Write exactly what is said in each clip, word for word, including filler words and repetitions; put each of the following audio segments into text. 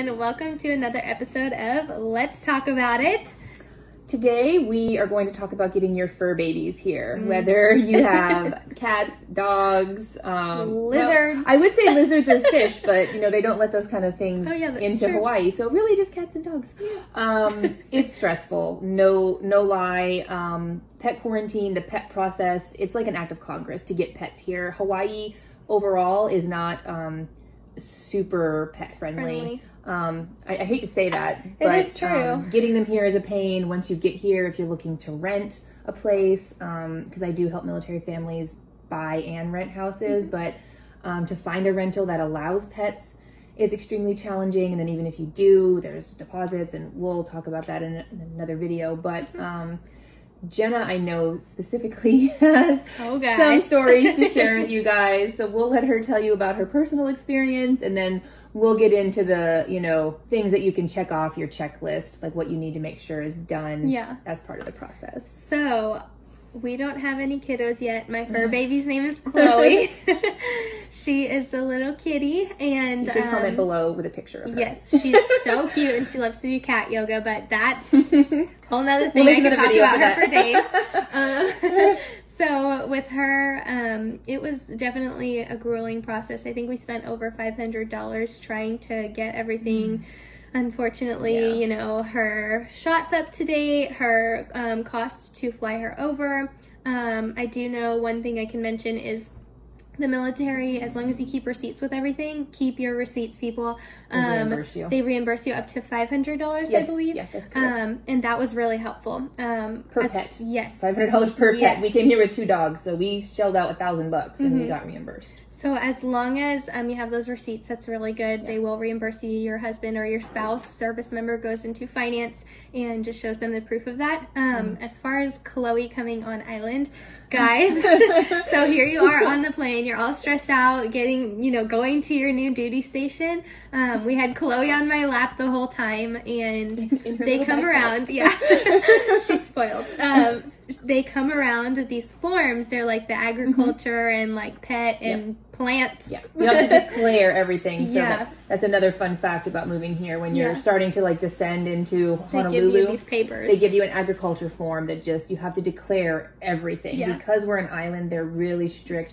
everyone. Welcome to another episode of Let's Talk About It. Today we are going to talk about getting your fur babies here, mm. whether you have cats, dogs, um, lizards. Well, I would say lizards or fish, but you know they don't let those kind of things oh, yeah, into true. Hawaii. So really, just cats and dogs. Um, it's stressful. No, no lie. Um, pet quarantine, the pet process. It's like an act of Congress to get pets here. Hawaii overall is not um, super pet friendly. friendly. Um, I, I hate to say that, it but is true. Um, getting them here is a pain. Once you get here, if you're looking to rent a place, because um, I do help military families buy and rent houses, but um, to find a rental that allows pets is extremely challenging. And then even if you do, there's deposits, and we'll talk about that in, in another video. But um, Jenna, I know specifically has oh, some stories to share with you guys. So we'll let her tell you about her personal experience, and then we'll get into the, you know, things that you can check off your checklist, like what you need to make sure is done yeah. as part of the process. So we don't have any kiddos yet. My fur baby's name is Chloe. She is a little kitty, and you can um, comment below with a picture of her. Yes, she's so cute, and she loves to do cat yoga, but that's a whole nother thing. We'll I could talk about her for days. Uh, So with her, um, it was definitely a grueling process. I think we spent over five hundred dollars trying to get everything. Mm. Unfortunately, yeah. you know, her shots up to date, her um, cost to fly her over. Um, I do know one thing I can mention is the military, as long as you keep receipts with everything, keep your receipts, people. Um, they reimburse you. They reimburse you up to five hundred dollars, yes. I believe. Yeah, that's correct. Um, and that was really helpful. Um, per as, pet. Yes. five hundred dollars per yes. pet. We came here with two dogs, so we shelled out a thousand bucks and mm-hmm. we got reimbursed. So as long as um, you have those receipts, that's really good. Yeah. They will reimburse you. Your husband or your spouse, service member goes into finance and just shows them the proof of that. Um, mm. As far as Chloe coming on island, guys, so here you are on the plane. You're all stressed out, getting, you know, going to your new duty station. Um, we had Chloe on my lap the whole time, and they come around. Yeah, she's spoiled. Um, they come around with these forms. They're like the agriculture mm-hmm. and like pet and yep. plants. Yeah, you have to declare everything. So yeah. that, that's another fun fact about moving here. When you're yeah. starting to like descend into Honolulu, they give you these papers. They give you an agriculture form that just, you have to declare everything. Yeah. Because we're an island, they're really strict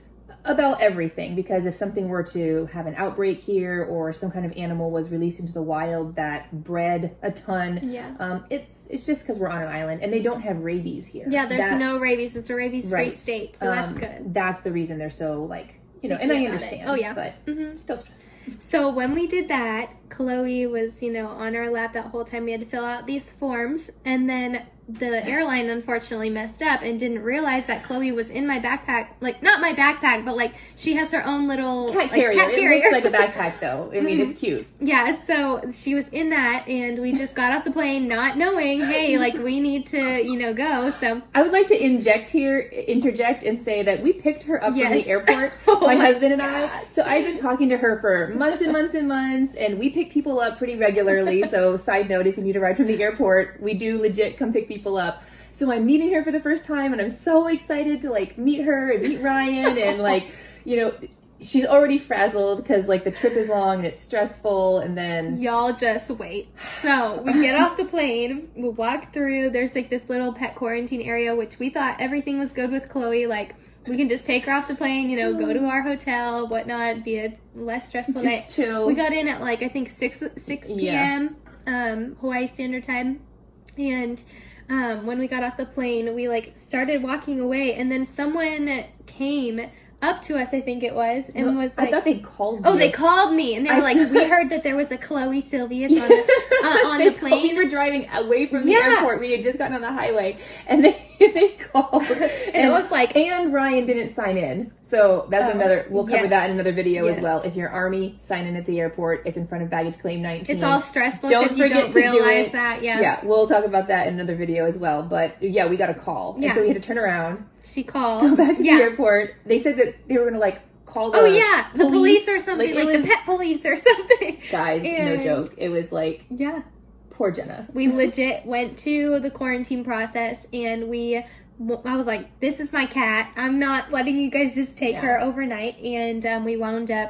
about everything, because if something were to have an outbreak here, or some kind of animal was released into the wild that bred a ton, yeah, um, it's it's just because we're on an island, and they don't have rabies here. Yeah, there's that's, no rabies. It's a rabies-free right. state, so um, that's good. That's the reason they're so like, you know, and I understand. It. Oh yeah, but mm-hmm. still stressful. So when we did that, Chloe was, you know, on our lap that whole time. We had to fill out these forms, and then the airline unfortunately messed up and didn't realize that Chloe was in my backpack. Like, not my backpack, but like she has her own little cat like, carrier. Cat carrier. It looks like a backpack though. I mean, it's cute. Yeah, so she was in that, and we just got off the plane not knowing, hey, like we need to, you know, go. So I would like to inject here, interject and say that we picked her up yes. from the airport, oh my, my husband and God. I. So I've been talking to her for months and months and months, and we pick people up pretty regularly. So side note, if you need a ride from the airport, we do legit come pick people up. So I'm meeting her for the first time, and I'm so excited to like meet her and meet Ryan, and like, you know, she's already frazzled because like the trip is long and it's stressful, and then y'all just wait. So we get off the plane, we walk through, there's like this little pet quarantine area, which we thought everything was good with Chloe, like we can just take her off the plane, you know, go to our hotel, whatnot, be a less stressful just night. Chill. We got in at like I think six six p.m. Yeah. um Hawaii Standard Time, and um when we got off the plane, we like started walking away, and then someone came up to us, I think it was, and no, was like, I thought they called oh, you. they called me, and they were like, we heard that there was a Chloe Silvius on the, uh, on the plane. We were driving away from the yeah. airport. We had just gotten on the highway, and they, they called. And, and it was like, and Ryan didn't sign in. So that's oh, another, we'll cover yes. that in another video yes. as well. If you're Army, sign in at the airport. It's in front of baggage claim nineteen. It's all stressful don't because you don't to realize do that. Yeah. Yeah, we'll talk about that in another video as well. But yeah, we got a call. Yeah. And so we had to turn around. She called. Go back to yeah. the airport. They said that they were going to like, call the oh yeah, the police, police or something, like, like was, the pet police or something. Guys, and, no joke. It was like, yeah, poor Jenna. We legit went to the quarantine process, and we, I was like, this is my cat. I'm not letting you guys just take yeah. her overnight. And um, we wound up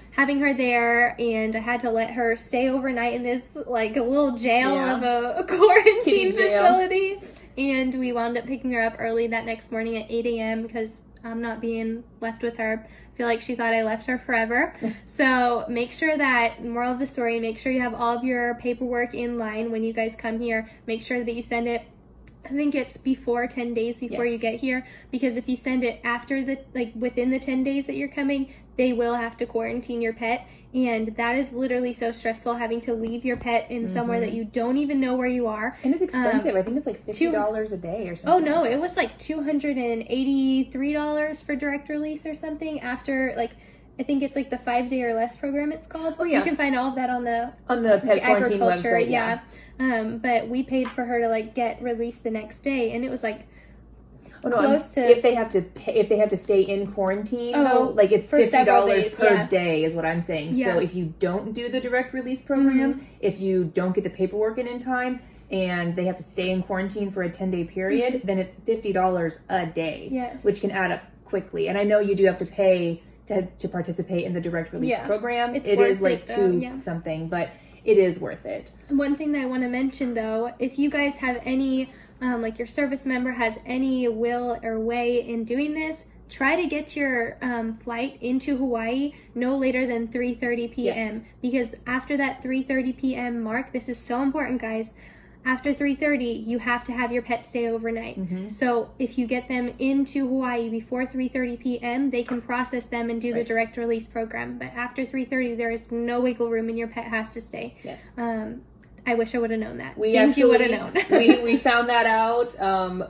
having her there, and I had to let her stay overnight in this like a little jail Yeah. of a, a quarantine Kitty jail. facility. And we wound up picking her up early that next morning at eight a.m. because I'm not being left with her. I feel like she thought I left her forever. So make sure that, moral of the story, make sure you have all of your paperwork in line when you guys come here. Make sure that you send it, I think it's before ten days before Yes. you get here, because if you send it after the, like within the ten days that you're coming, they will have to quarantine your pet. And that is literally so stressful, having to leave your pet in mm-hmm. somewhere that you don't even know where you are. And it's expensive. Um, I think it's like fifty dollars two, a day or something. Oh, no. Like it was like two hundred eighty-three dollars for direct release or something after, like, I think it's like the five day or less program it's called. Oh, yeah. You can find all of that on the, on the pet quarantine agriculture, website. Yeah. yeah. Um, but we paid for her to, like, get released the next day. And it was like, Oh, no, close to if they have to pay, if they have to stay in quarantine, oh, though, like it's for fifty dollars days, per yeah. day is what I'm saying. Yeah. So if you don't do the direct release program, mm-hmm. if you don't get the paperwork in in time, and they have to stay in quarantine for a ten day period, mm-hmm. then it's fifty dollars a day, yes. which can add up quickly. And I know you do have to pay to to participate in the direct release yeah. program. It's it worth is like it, two yeah. something, but it is worth it. One thing that I want to mention, though, if you guys have any, um, like your service member has any will or way in doing this, try to get your um, flight into Hawaii no later than three thirty p.m. Yes. Because after that three thirty p.m. mark, this is so important, guys. After three thirty, you have to have your pet stay overnight. Mm-hmm. So if you get them into Hawaii before three thirty p.m., they can process them and do right. the direct release program. But after three thirty, there is no wiggle room and your pet has to stay. Yes. Um, I wish I would have known that. We Things actually, you would have known. we, we found that out um,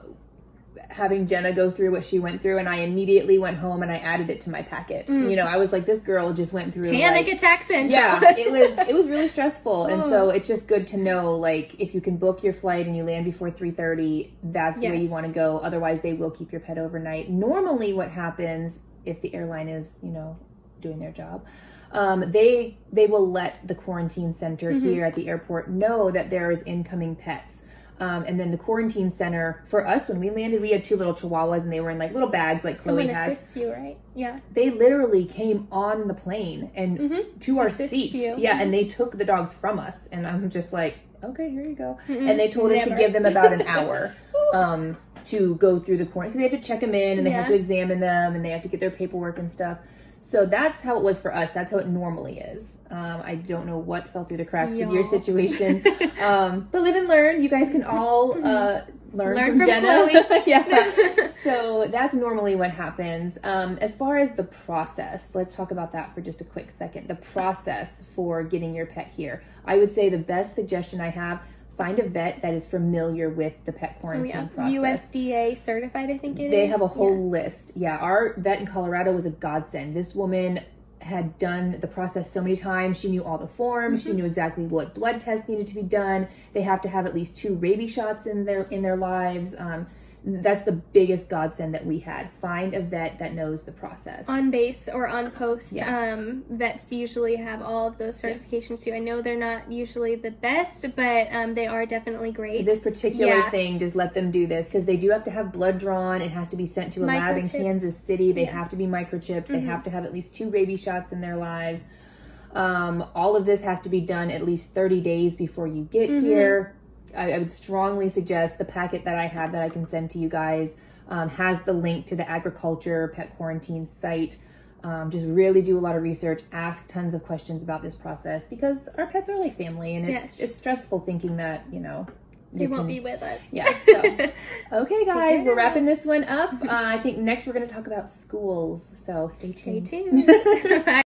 having Jenna go through what she went through, and I immediately went home and I added it to my packet. Mm. You know, I was like, this girl just went through Panic like, attack central. Yeah, it was it was really stressful, and so it's just good to know, like, if you can book your flight and you land before three thirty, that's the yes. way you want to go. Otherwise, they will keep your pet overnight. Normally, what happens if the airline is, you know, doing their job, um, they they will let the quarantine center mm-hmm. here at the airport know that there is incoming pets. Um, and then the quarantine center, for us, when we landed, we had two little chihuahuas, and they were in like little bags like Chloe Someone has. assists you, right? Yeah. They literally came on the plane and mm-hmm. to our Assist seats. you. Yeah, mm-hmm. and they took the dogs from us. And I'm just like, okay, here you go. Mm-hmm. And they told Never. us to give them about an hour um, to go through the quarantine. Because they have to check them in, and they yeah. have to examine them, and they have to get their paperwork and stuff. So that's how it was for us. That's how it normally is. Um, I don't know what fell through the cracks Y'all. with your situation. um, but live and learn. You guys can all uh, learn, learn from, from Jenna. Chloe. Yeah. So that's normally what happens. Um, as far as the process, let's talk about that for just a quick second. The process for getting your pet here. I would say the best suggestion I have, find a vet that is familiar with the pet quarantine oh, yeah. process. U S D A certified, I think it they is. have a whole yeah. list. Yeah, our vet in Colorado was a godsend. This woman had done the process so many times. She knew all the forms. Mm-hmm. She knew exactly what blood tests needed to be done. They have to have at least two rabies shots in their in their lives. Um, that's the biggest godsend that we had. Find a vet that knows the process. On base or on post, yeah. um, vets usually have all of those certifications too. I know they're not usually the best, but um, they are definitely great. This particular yeah. thing, just let them do this, because they do have to have blood drawn. It has to be sent to a lab in Kansas City. They yeah. have to be microchipped. They mm-hmm. have to have at least two rabies shots in their lives. Um, all of this has to be done at least thirty days before you get mm-hmm. here. I, I would strongly suggest the packet that I have that I can send to you guys um, has the link to the agriculture pet quarantine site. Um, just really do a lot of research, ask tons of questions about this process, because our pets are like family, and it's yes. it's stressful thinking that, you know, they won't can, be with us. Yeah. So, okay, guys, yeah. we're wrapping this one up. Uh, I think next we're going to talk about schools. So stay tuned. Stay tuned.